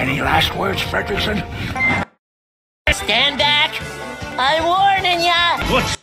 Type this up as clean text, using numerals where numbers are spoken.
Any last words, Fredrickson? Stand back! I'm warning ya! What's